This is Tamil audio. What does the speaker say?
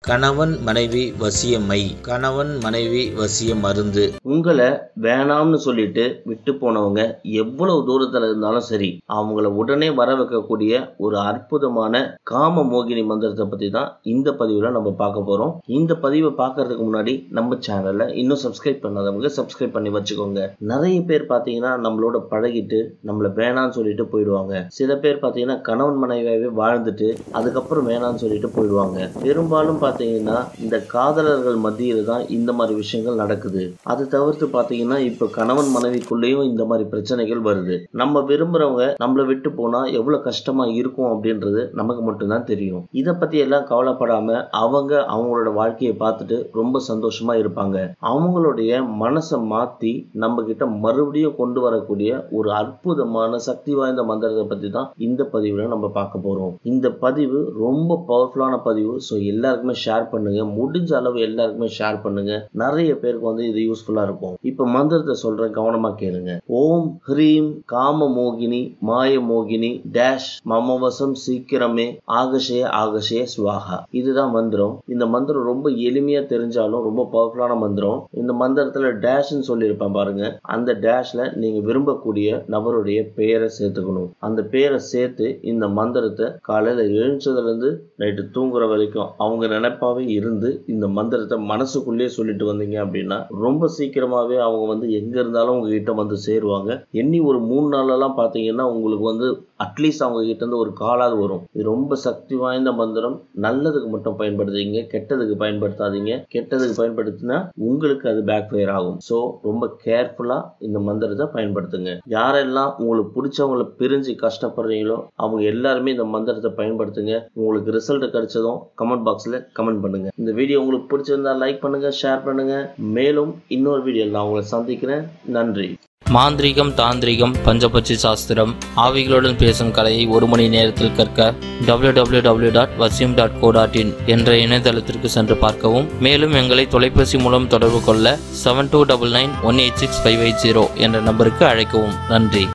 கணவன் மனைவி வசியமை, கணவன் மனைவி வசிய மருந்து. உங்களை வேணாம்னு சொல்லிட்டு விட்டு போனவங்க எவ்வளவு தூரத்துல இருந்தாலும் சரி, அவங்கள உடனே வர வைக்கக்கூடிய ஒரு அற்புதமான காம மோகினி மந்திரத்தை பத்தி தான் இந்த பதிவுல நம்ம பார்க்க போறோம். இந்த பதிவை பார்க்கறதுக்கு முன்னாடி நம்ம சேனல்ல இன்னும் சப்ஸ்கிரைப் பண்ணாதவங்க சப்ஸ்கிரைப் பண்ணி வச்சுக்கோங்க. நிறைய பேர் பாத்தீங்கன்னா நம்மளோட பழகிட்டு நம்மள வேணாம்னு சொல்லிட்டு போயிடுவாங்க. சில பேர் பாத்தீங்கன்னா கணவன் மனைவியாவே வாழ்ந்துட்டு அதுக்கப்புறம் வேணாம்னு சொல்லிட்டு போயிடுவாங்க. பெரும்பாலும் பாத்தீங்கன்னா இந்த காதலர்கள் மத்தியில தான் இந்த மாதிரி விஷயங்கள் நடக்குது. அது தவிர்த்து பாத்தீங்கன்னா இப்ப கணவன் மனைவிக்குள்ளேயும் இந்த மாதிரி பிரச்சனைகள் வருது. நம்ம விரும்புறவங்க நம்மள விட்டு போனா எவ்வளவு கஷ்டமா இருக்கும் அப்படின்றது நமக்கு மட்டும்தான் தெரியும். இத பத்தி எல்லாம் கவலைப்படாம அவங்க அவங்களோட வாழ்க்கையை பார்த்துட்டு ரொம்ப சந்தோஷமா இருப்பாங்க. அவங்களுடைய மனசை மாத்தி நம்ம கிட்ட மறுபடியும் கொண்டு வரக்கூடிய ஒரு அற்புதமான சக்தி வாய்ந்த மந்திரத்தை பத்தி தான் இந்த பதிவுல நம்ம பார்க்க போறோம். இந்த பதிவு ரொம்ப பவர்ஃபுல்லான பதிவு. ஸோ எல்லாருக்குமே ஷேர் பண்ணுங்க. முடிஞ்ச அளவு எல்லாருக்குமே ஷேர் பண்ணுங்க. நிறைய பேருக்கு வந்து இது யூஸ்ஃபுல்லா இருக்கும். இப்ப மந்திரத்தை சொல்றேன், கவனமா கேளுங்க. ஓம் ஹ்ரீம் காம மோகினி மாய மோகினி டேஷ் மமவசம் சீக்கிரமே ஆகஷய ஆகஷய ஸ்வாஹா. இதுதான் மந்திரம். இந்த மந்திரம் ரொம்ப எளிமையா தெரிஞ்சாலும் ரொம்ப பவர்ஃபுல்லான மந்திரம். இந்த மந்திரத்துல டேஷ்ன்னு சொல்லியிருப்பேன் பாருங்க. அந்த டேஷ்ல நீங்க விரும்பக்கூடிய நபருடைய பெயரை சேர்த்துக்கணும். அந்த பெயரை சேர்த்து இந்த மந்திரத்தை காலையில எழுந்ததுல இருந்து நைட்டு தூங்குற வரைக்கும் அவங்க நினைப்பாவே இருந்து இந்த மந்திரத்தை மனசுக்குள்ளேயே சொல்லிட்டு வந்தீங்க அப்படின்னா ரொம்ப சீக்கிரமாவே அவங்க வந்து எங்க இருந்தாலும் உங்ககிட்ட வந்து சேருவாங்க. எண்ணி ஒரு 3 நாளெல்லாம் பாத்தீங்கன்னா உங்களுக்கு வந்து அட்லீஸ்ட் அவங்க கிட்ட இருந்து ஒரு காலாவது வரும். இது ரொம்ப சக்தி வாய்ந்த மந்திரம். நல்லதுக்கு மட்டும் பயன்படுத்துங்க, கெட்டதுக்கு பயன்படுத்தாதீங்க. கெட்டதுக்கு பயன்படுத்தினா உங்களுக்கு அது பேக் ஃபயர் ஆகும். ஸோ ரொம்ப கேர்ஃபுல்லா இந்த மந்திரத்தை பயன்படுத்துங்க. யாரெல்லாம் உங்களுக்கு பிடிச்சவங்களை பிரிஞ்சு கஷ்டப்படுறீங்களோ அவங்க எல்லாருமே இந்த மந்திரத்தை பயன்படுத்துங்க. உங்களுக்கு ரிசல்ட் கிடைச்சதும் கமெண்ட் பாக்ஸ்ல கமெண்ட் பண்ணுங்க. இந்த வீடியோ உங்களுக்கு பிடிச்சிருந்தா லைக் பண்ணுங்க, ஷேர் பண்ணுங்க. மேலும் இன்னொரு வீடியோவில் நான் உங்களை சந்திக்கிறேன். நன்றி. மாந்திரீகம், தாந்திரிகம், பஞ்சபட்சி சாஸ்திரம், ஆவிகளுடன் பேசும் கலையை 1 மணி நேரத்தில் கற்க www.vasim.co.in என்ற இணையதளத்திற்கு சென்று பார்க்கவும். மேலும் எங்களை தொலைபேசி மூலம் தொடர்பு கொள்ள 7299186580 என்ற நம்பருக்கு அழைக்கவும். நன்றி.